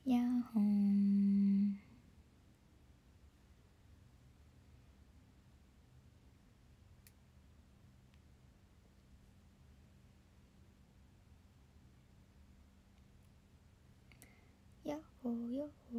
やっほーん。やっほーやっほー。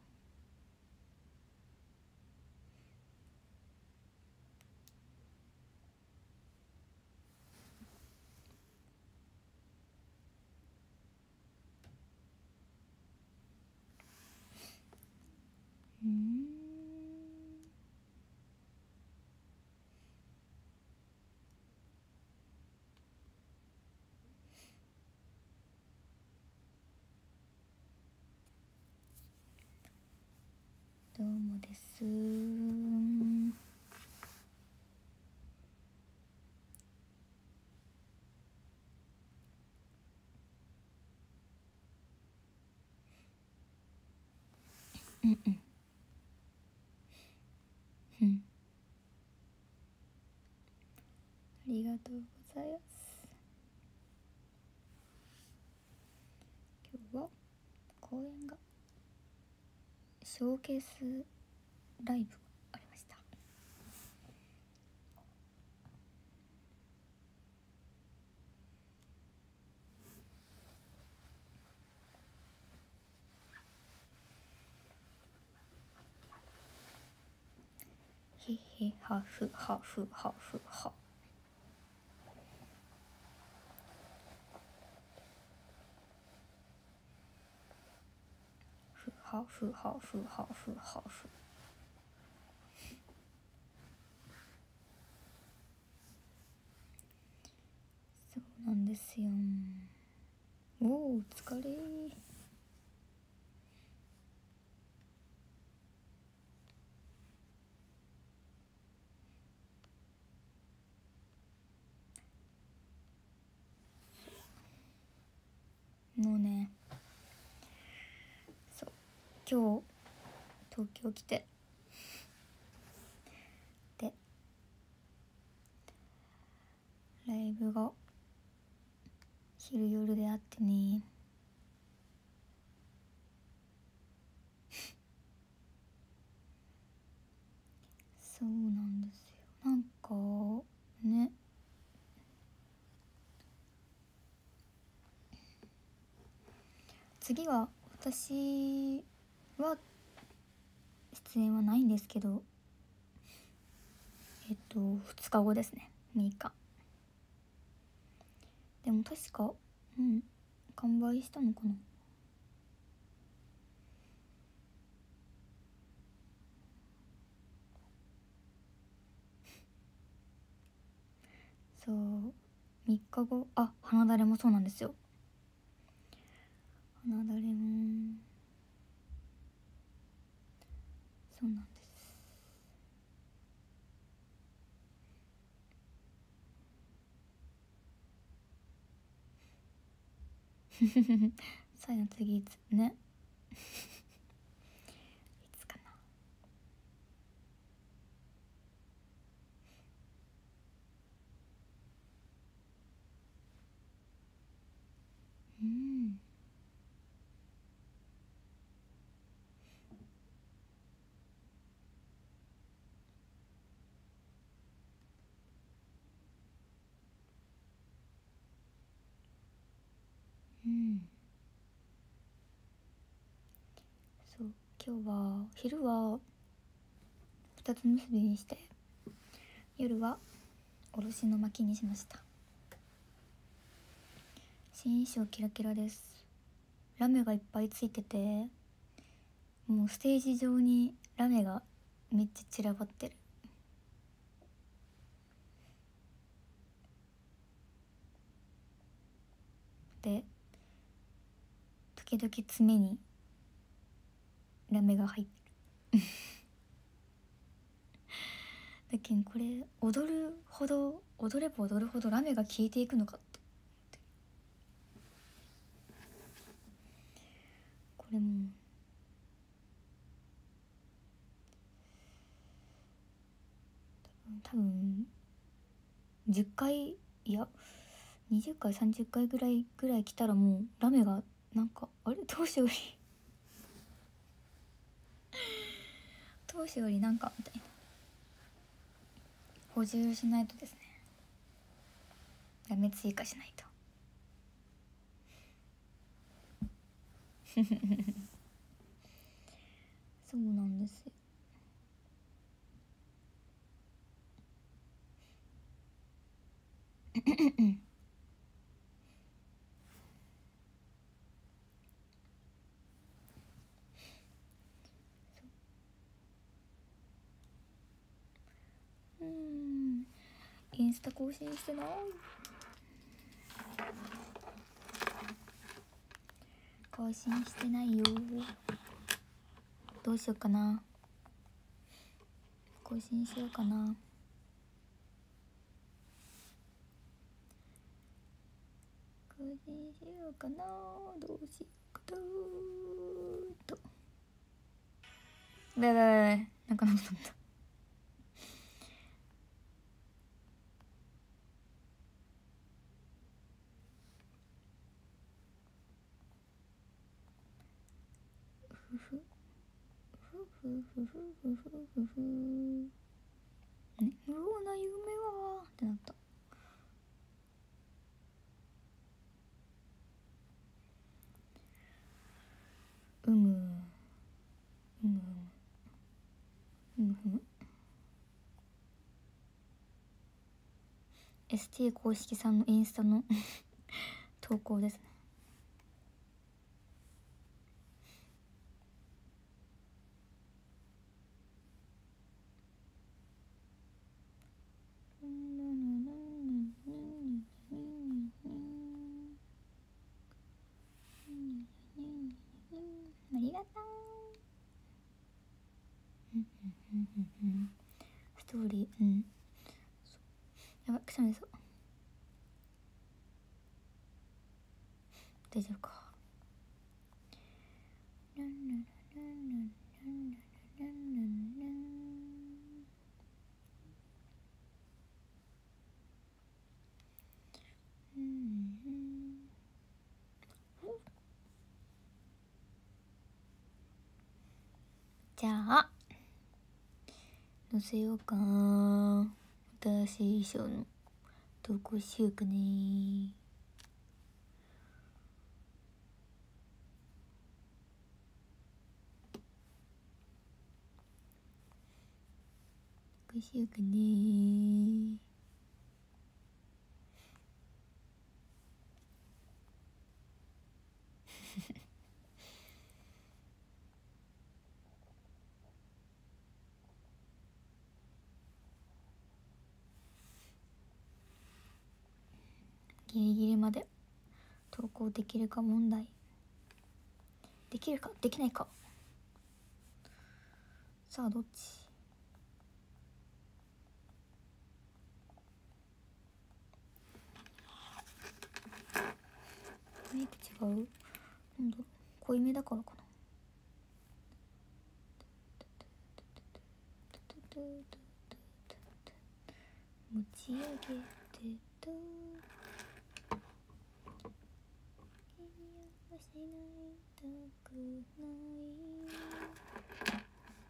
どうもですー。うんうんうん。ありがとうございます。今日は公演がショーケースライブがありました。へへはふはふはふは。ふはふはふはふはふ。そうなんですよ。おお疲れー。もうね、そう今日東京来て、でライブが昼夜であってね、そうなんですよ。なんかね、次は私は出演はないんですけど、2日後ですね、6日。でも確か完売したのかな。そう、3日後、あ、花だれもそうなんですよ。花だれもそうなんですさや次いつねいつかな。うんうん。そう、今日は昼は2つ結びにして、夜はおろしの巻きにしました。新衣装キラキラです。ラメがいっぱいついてて、もうステージ上にラメがめっちゃ散らばってる。で時々爪にラメが入ってるだけどこれ踊れば踊るほどラメが消えていくのかって。これも多分10回、いや20回30回ぐらい来たらもうラメがなんかあれどうしよう当初よりなんかみたいな補充しないとですね、ダメ追加しないとそうなんですよ。インスタ更新してない。更新してないよ。どうしようかな。更新しようかな。更新しようかな。どうしようかなと。だなんかなった。ふふふふふふふふふ無謀な夢はってなった。うむうむうむふむ ST 公式さんのインスタの投稿ですね。ありがとう。ストーリー、やばい、くしゃみそう。大丈夫か。じゃあ載せようかな。新しい衣装の投稿しようかね。投稿しようかね。ギリギリまで投稿できるか問題。できるかできないか。さあどっち。メイク違う。なんだろう、濃いめだからかな。持ち上げてと君はしないたくない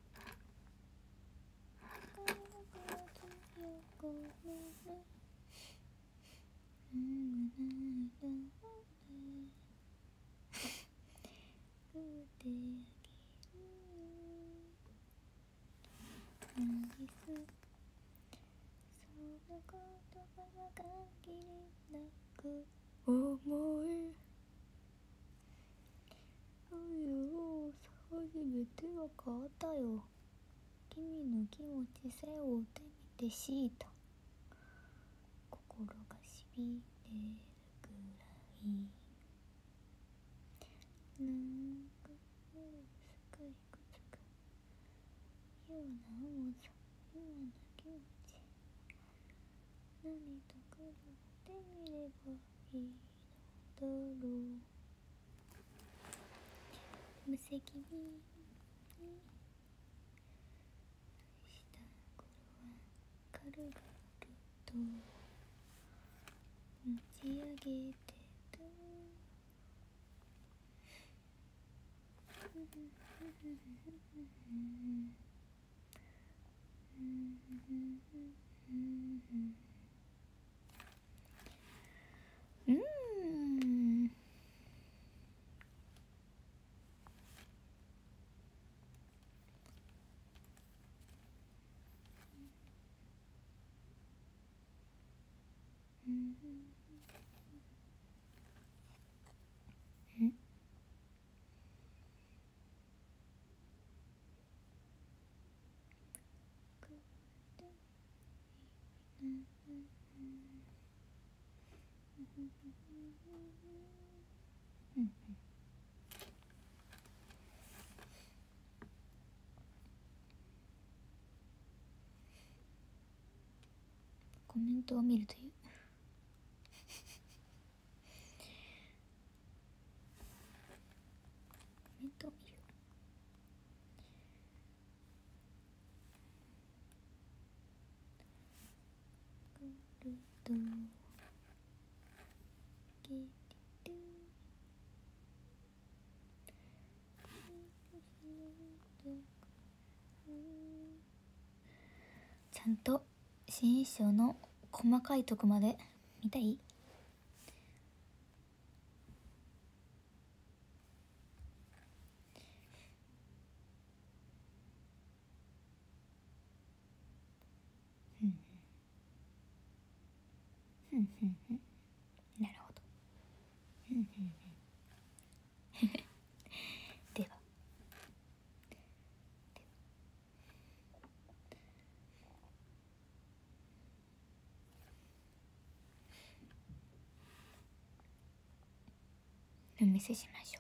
限りなく思い初めてわかったよ。君の気持ち背負ってみて知った。心がしびれるくらいなんかすかいくつかような重さ今の気持ち何と比べてみればいいのだろう。無責任にした頃は軽々と持ち上げてたコメントを見るというコメントを見るぐるとゲリトちゃんと新衣装の細かいとこまで見たい？なるほど。ではお見せしましょう。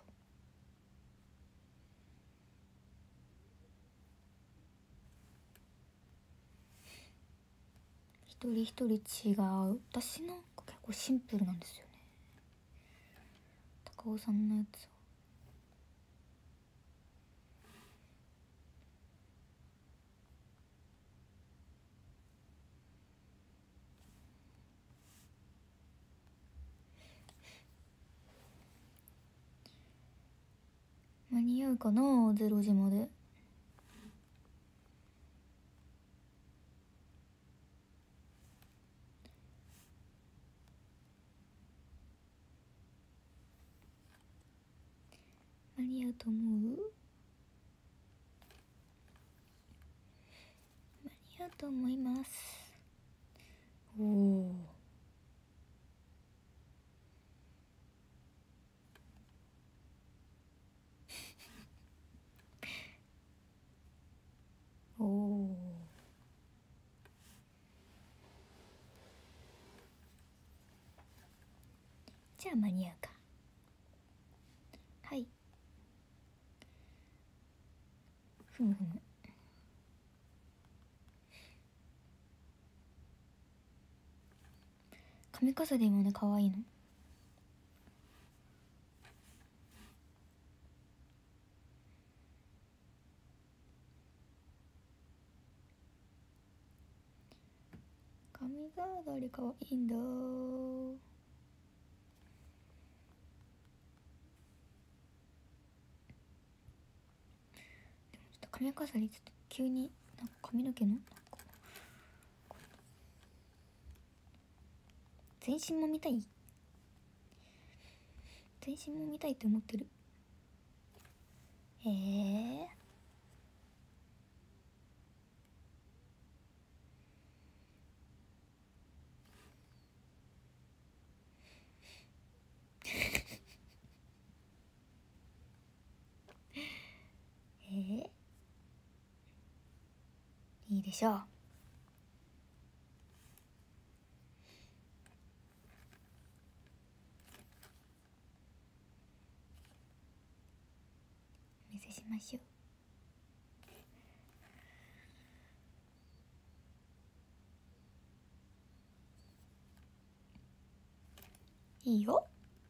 一人一人違う。私なんか結構シンプルなんですよね。高尾さんのやつは間に合うかな、0時まで。間に合うと思う？間に合うと思います。おお。おお。じゃあ間に合うか。はい。ふむふむ。髪飾りもね、かわいいの。髪飾りかわいいんだ。でもちょっと髪飾りちょっと急になんか髪の毛のなんか全身も見たい？全身も見たいって思ってる。へえ。いいでしょう。お見せしましょう。いいよ。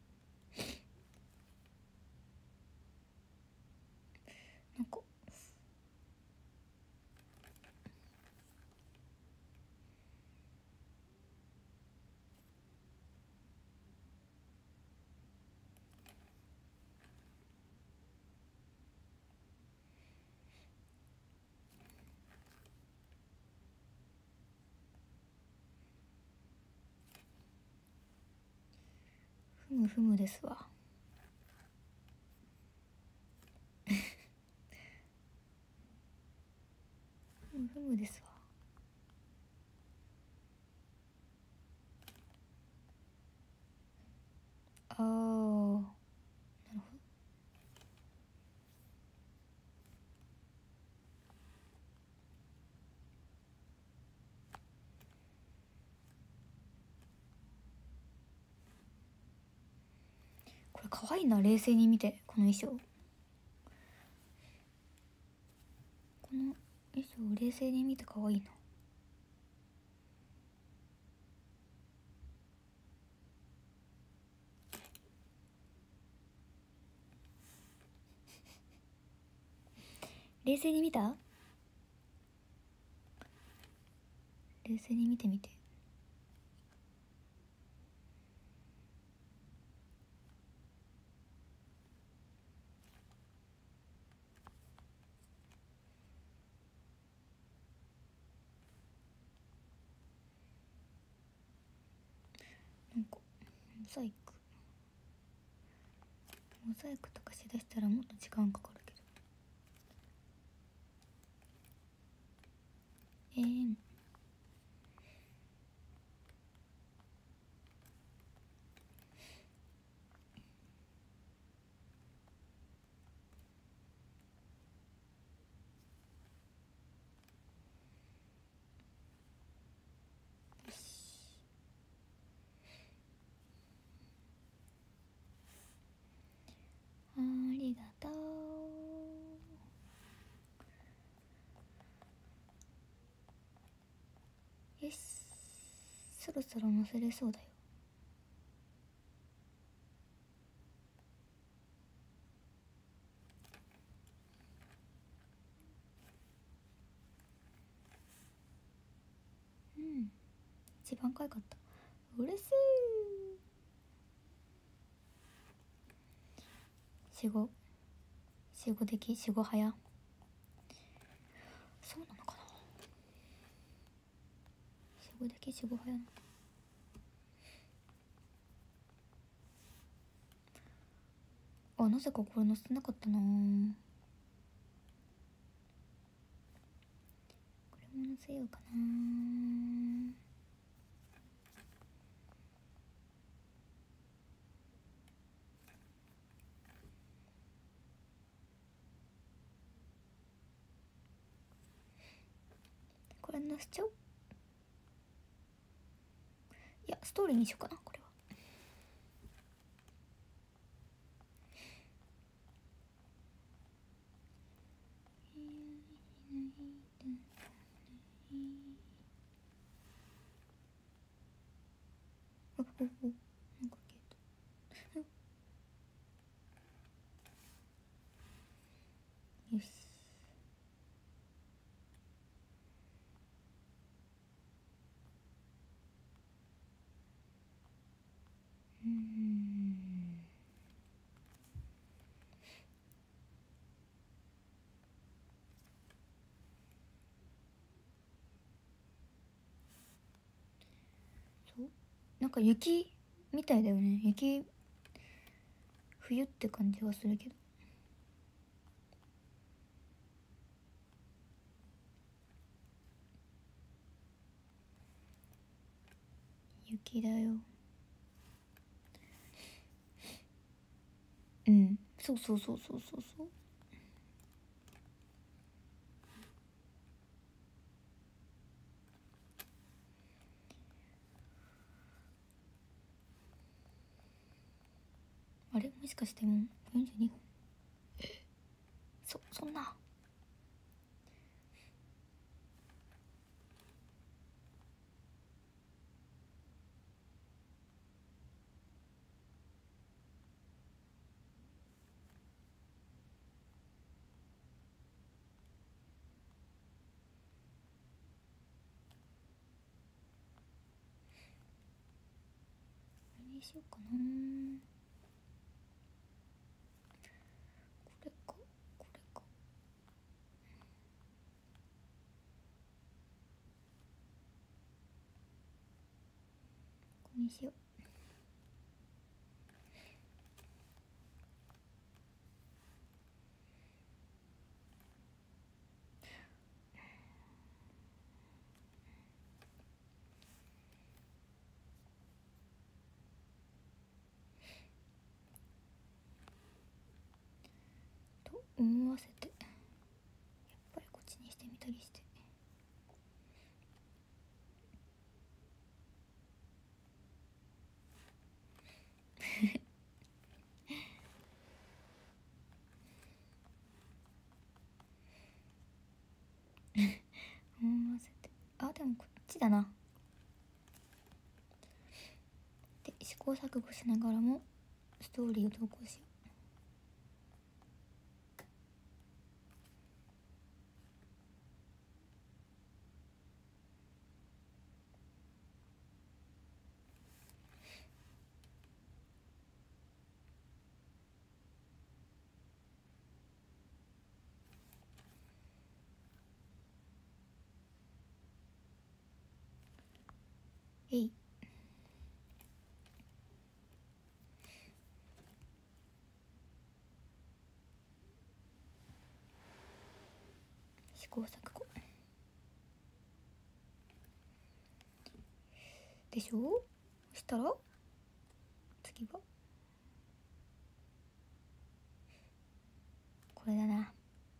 なんかむふむですわ。ふむふむですわ。あー、なるほど。これ可愛いな、冷静に見て。この衣装、この衣装冷静に見て可愛いな。冷静に見た？冷静に見てみて。なんかモザイクとかしだしたらもっと時間かかるけど。ありがとう。よし、そろそろ載せれそうだよ。うん、一番可愛かった。嬉しい。死後的死後早。そうなのかな。死後的死後早なのか。あ、なぜかこれ載せてなかったな。これも載せようかな。これ載せちゃおう。いや、ストーリーにしようかな、これは。なんか消えた。よし。そう、なんか雪みたいだよね。冬って感じはするけど。雪だよ。うん、そうそうそうそうそうそう。あれ、もしかしてもう42分。そんな。何にしようかな。これかこれか。これにしよう。 思わせて、やっぱりこっちにしてみたりして。思わせて、あ、でもこっちだな。で、試行錯誤しながらもストーリーを投稿しよう。えい。試行錯誤でしょ。そしたら次はこれだな。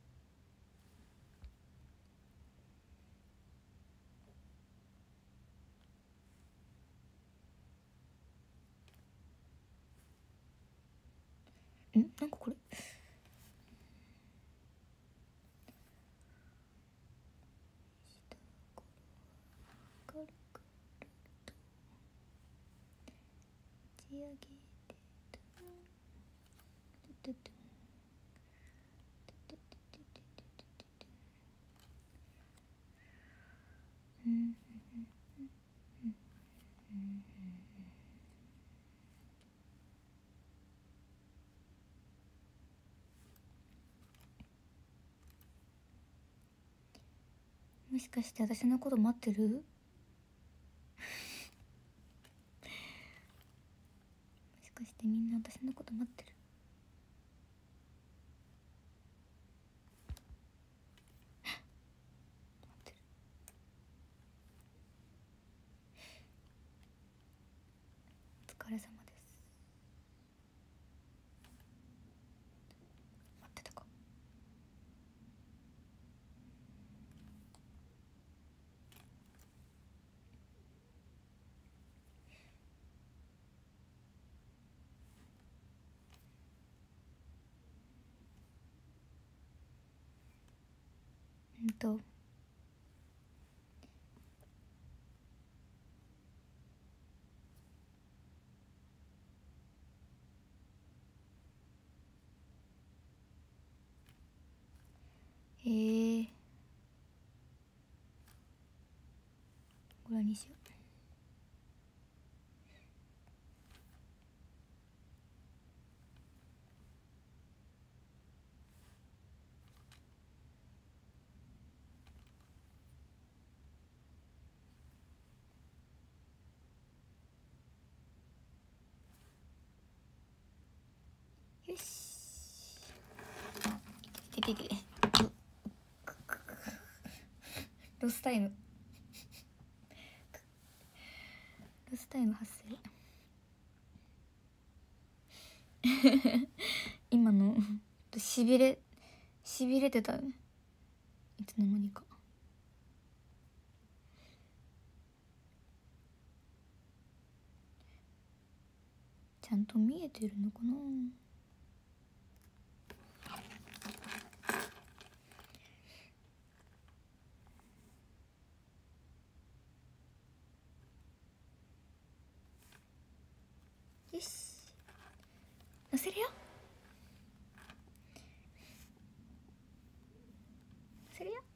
なんかこれ下からくると打ち上げてともしかして私のこと待ってる？もしかしてみんな私のこと待ってる？待ってる。お疲れ様です。待ってたか。これにしよう。よし。いてててて。ロスタイム。ロスタイム発生。今のしびれてたね。いつの間にか。ちゃんと見えてるのかな。よし、乗せるよ。乗せるよ。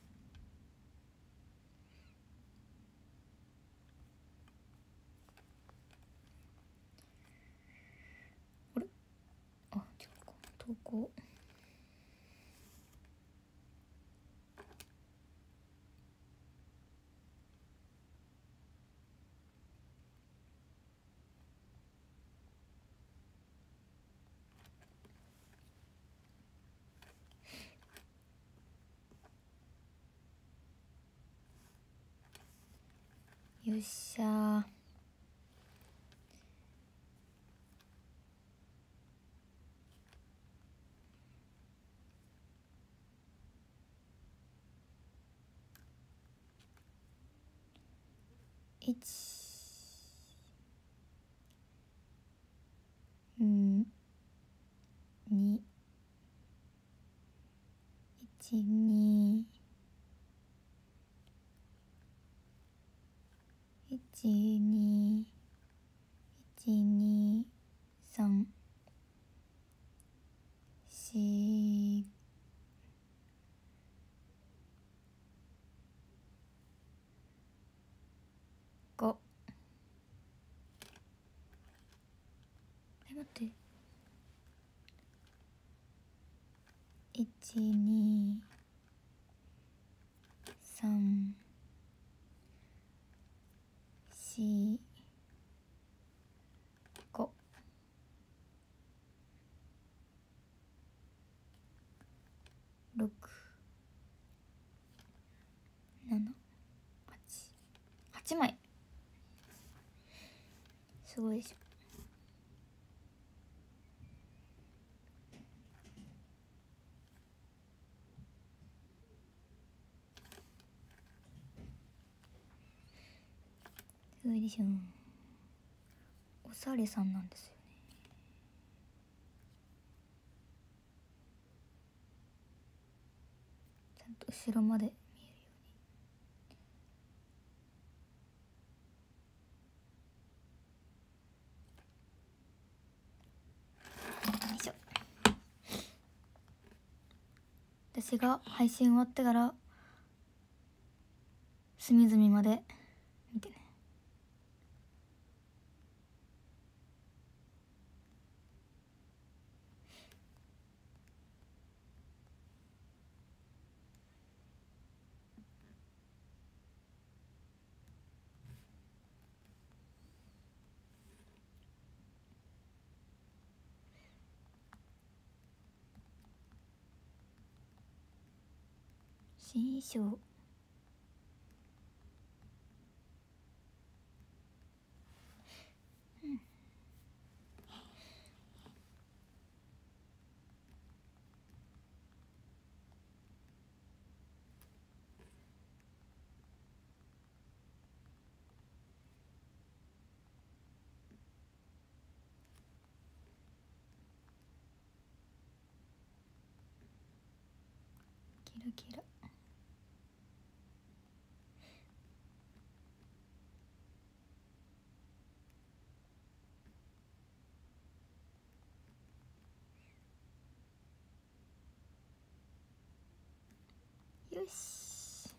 あれ、あ、違うか。投稿。よっしゃー。 5。待って、12345。6、7、8枚。すごいでしょ。すごいでしょ。おされさんなんですよね。ちゃんと後ろまで見えるように。よいしょ。私が配信終わってから隅々まで見てね。新衣装。キラキラ。よし。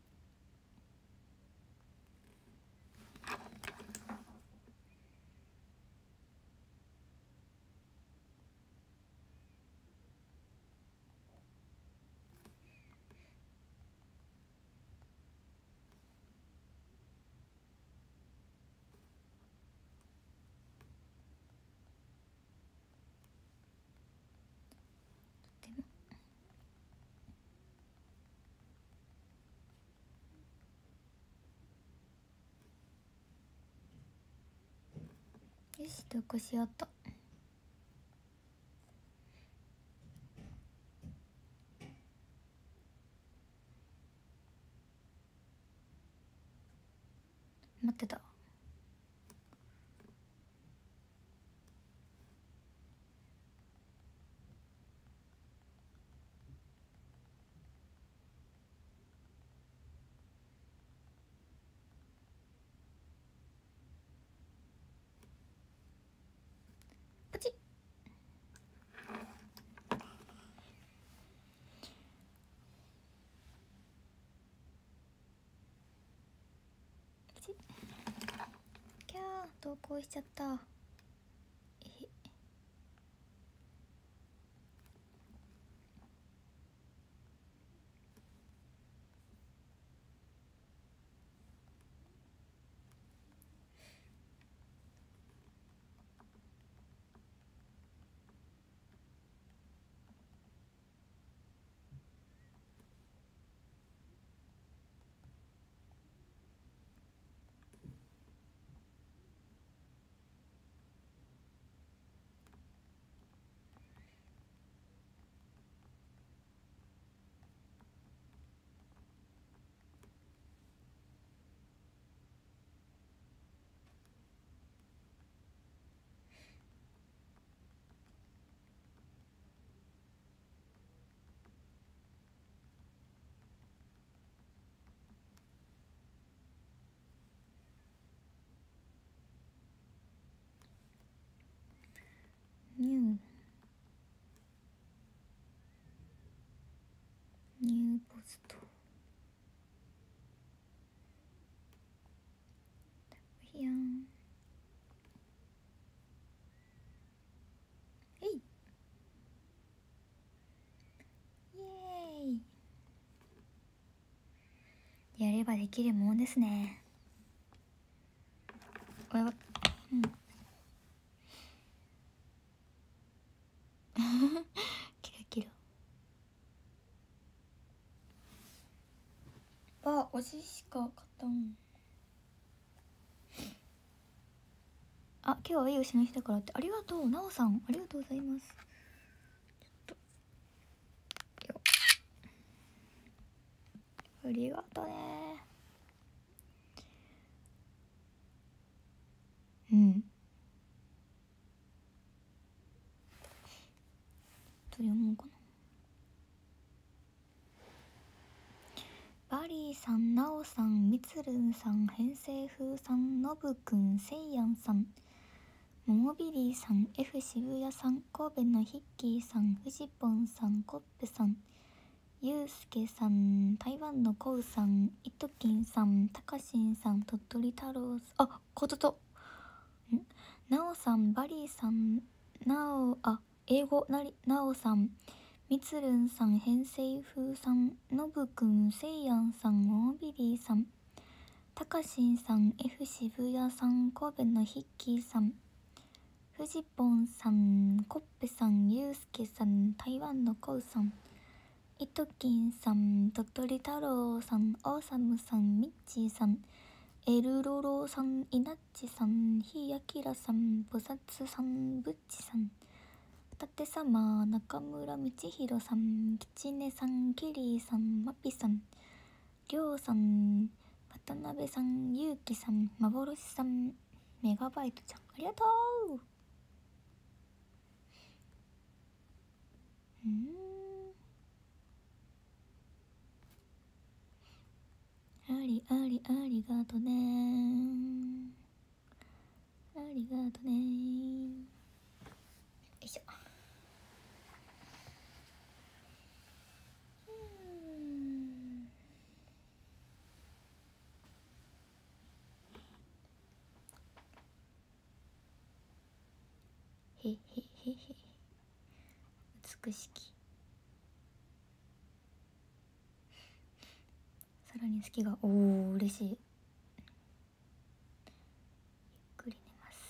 よし、投稿しようと。待ってた。ポチッ。ポチッ。キャー、投稿しちゃった。 といやんえいイエーイ、やればできるもんですね。おやばうんキラキラあ、おじしか買ったん。あ、今日はいい牛の日だからって。ありがとう、なおさん。ありがとうございます。ちょっとよありがとね。うんと読もうかな。バリーさん、なおさん、みつるんさん、偏西風さん、のぶくん、せいやんさん、ももビリーさん、 F 渋谷さん、神戸のヒッキーさん、フジポンさん、コッペさん、ゆうすけさん、台湾のコウさん、いときんさん、たかしんさん、鳥取太郎さん、あ、こととなおさん、バリーさん、英語なおさん、みつるんさん、偏西風さん、のぶくん、せいやんさん、ももビリーさん、たかしんさん、 F 渋谷さん、神戸のヒッキーさん、フジポンさん、コッペさん、ゆうすけさん、台湾のコウさん、いときんさん、鳥取太郎さん、オーサムさん、ミッチーさん、エルロロさん、イナッチさん、ひあきらさん、ぼさつさん、ぶっちさん、たてさま、中村道弘さん、きちねさん、ケリーさん、まぴさん、りょうさん、渡辺さん、ゆうきさん、幻さん、メガバイトちゃん、ありがとう。ありありありがとね、ありがとね、よいしょ。へへへへ、美しき、さらに好きが、おお嬉しい。ゆっくり寝ます。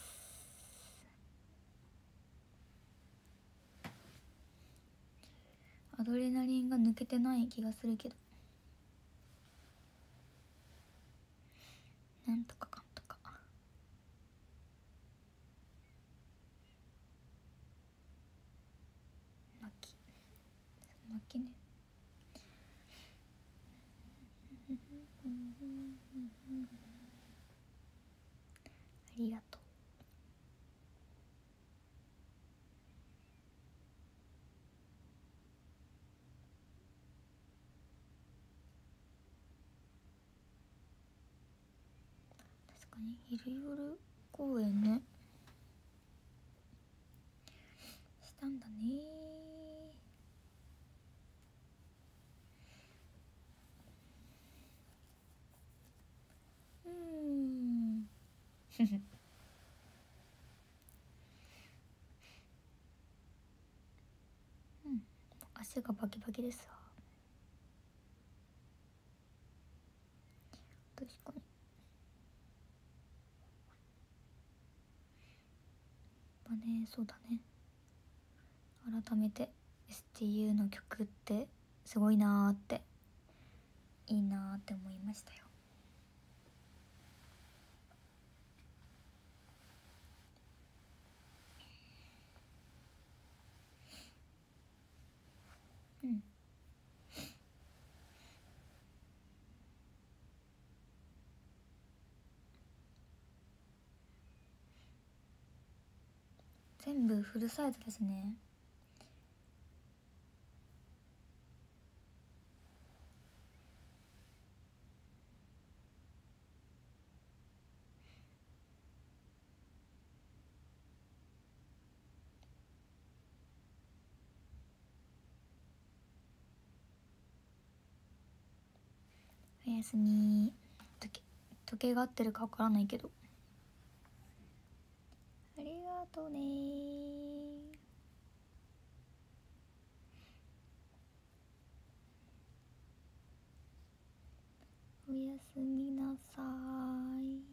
アドレナリンが抜けてない気がするけど、なんとかかんとか。泣き泣きね。ありがとう。確かに昼夜公演ねしたんだね。うん足がバキバキですわ。確かにまあね、そうだね。改めて STU の曲ってすごいなーって、いいなーって思いましたよ。うん全部フルサイズですね。 やすみ。時計が合ってるかわからないけど、ありがとうね。おやすみなさい。